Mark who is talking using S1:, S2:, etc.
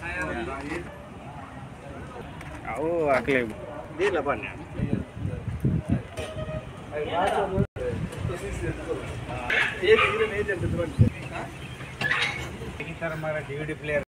S1: Oh, akli. Dia lapan ya. Ini cara mana DVD player.